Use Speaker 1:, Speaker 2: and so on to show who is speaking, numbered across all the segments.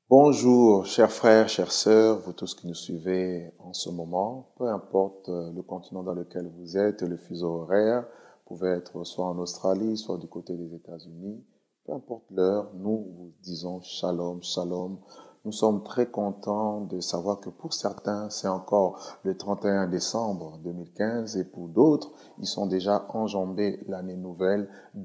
Speaker 1: Bonjour, chers frères, chères sœurs, vous tous qui nous suivez en ce moment, peu importe le continent dans lequel vous êtes, le fuseau horaire, vous pouvez être soit en Australie, soit du côté des États-Unis, peu importe l'heure, nous vous disons shalom, shalom. Nous sommes très contents de savoir que pour certains, c'est encore le 31 décembre 2015 et pour d'autres, ils sont déjà enjambés l'année nouvelle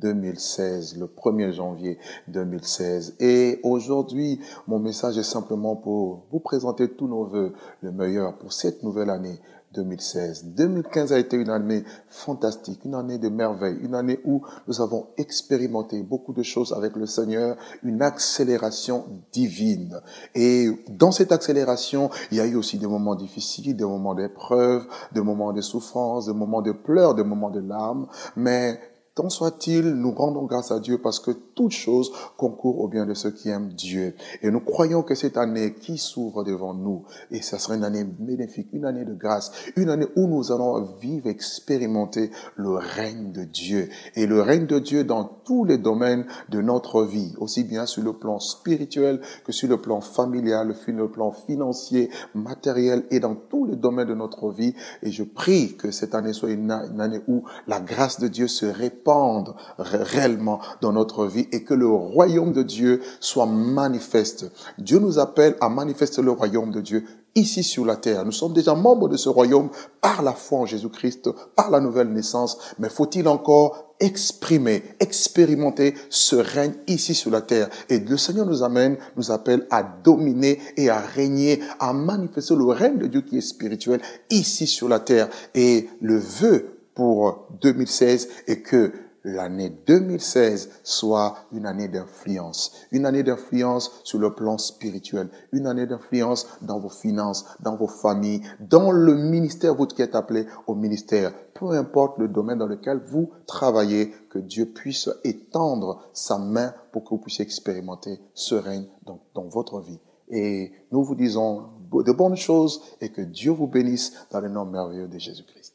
Speaker 1: 2016, le 1er janvier 2016. Et aujourd'hui, mon message est simplement pour vous présenter tous nos vœux, le meilleur pour cette nouvelle année 2016. 2015 a été une année fantastique, une année de merveille, une année où nous avons expérimenté beaucoup de choses avec le Seigneur, une accélération divine. Et dans cette accélération, il y a eu aussi des moments difficiles, des moments d'épreuve, des moments de souffrance, des moments de pleurs, des moments de larmes, mais tant soit-il, nous rendons grâce à Dieu parce que toute chose concourt au bien de ceux qui aiment Dieu. Et nous croyons que cette année qui s'ouvre devant nous, et ça sera une année bénéfique, une année de grâce, une année où nous allons vivre, expérimenter le règne de Dieu. Et le règne de Dieu dans tous les domaines de notre vie, aussi bien sur le plan spirituel que sur le plan familial, sur le plan financier, matériel et dans tous les domaines de notre vie. Et je prie que cette année soit une année où la grâce de Dieu se répand réellement dans notre vie et que le royaume de Dieu soit manifeste. Dieu nous appelle à manifester le royaume de Dieu ici sur la terre. Nous sommes déjà membres de ce royaume par la foi en Jésus-Christ, par la nouvelle naissance, mais faut-il encore expérimenter ce règne ici sur la terre. Et le Seigneur nous appelle à dominer et à régner, à manifester le règne de Dieu qui est spirituel ici sur la terre. Et le vœu pour 2016 et que l'année 2016 soit une année d'influence sur le plan spirituel, une année d'influence dans vos finances, dans vos familles, dans le ministère, vous qui êtes appelé au ministère, peu importe le domaine dans lequel vous travaillez, que Dieu puisse étendre sa main pour que vous puissiez expérimenter ce règne dans votre vie. Et nous vous disons de bonnes choses et que Dieu vous bénisse dans le nom merveilleux de Jésus-Christ.